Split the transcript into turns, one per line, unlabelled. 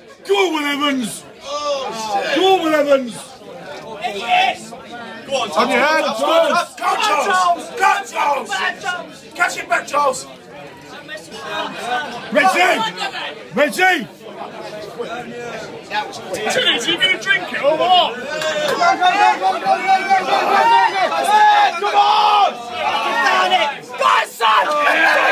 Go on, Evans! Go on, Evans!
Yes!
Go on,
On your head, Charles!
Go, Charles! Go, Charles! Catch it back, Charles!
Reggie! Reggie!
Tilly's, are you going to drink it or what?
Come on!
Go on, son!